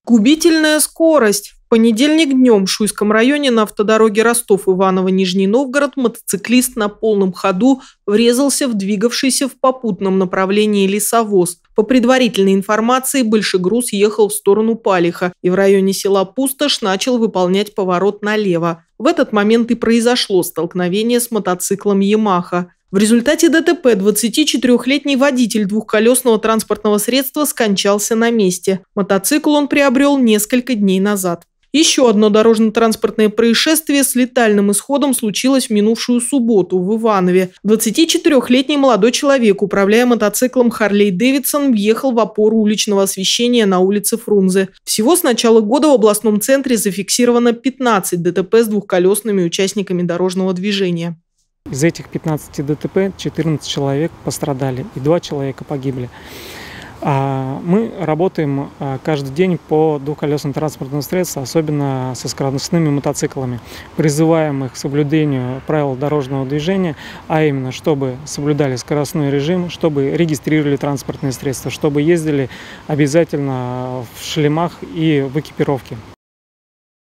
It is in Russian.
Губительная скорость. В понедельник днем в Шуйском районе на автодороге Ростов-Иваново-Нижний Новгород мотоциклист на полном ходу врезался в двигавшийся в попутном направлении лесовоз. По предварительной информации, большегруз ехал в сторону Палиха и в районе села Пустошь начал выполнять поворот налево. В этот момент и произошло столкновение с мотоциклом «Ямаха». В результате ДТП 24-летний водитель двухколесного транспортного средства скончался на месте. Мотоцикл он приобрел несколько дней назад. Еще одно дорожно-транспортное происшествие с летальным исходом случилось в минувшую субботу в Иванове. 24-летний молодой человек, управляя мотоциклом Харлей Дэвидсон, въехал в опору уличного освещения на улице Фрунзе. Всего с начала года в областном центре зафиксировано 15 ДТП с двухколесными участниками дорожного движения. Из этих 15 ДТП 14 человек пострадали и 2 человека погибли. Мы работаем каждый день по двухколесным транспортным средствам, особенно со скоростными мотоциклами. Призываем их к соблюдению правил дорожного движения, а именно, чтобы соблюдали скоростной режим, чтобы регистрировали транспортные средства, чтобы ездили обязательно в шлемах и в экипировке.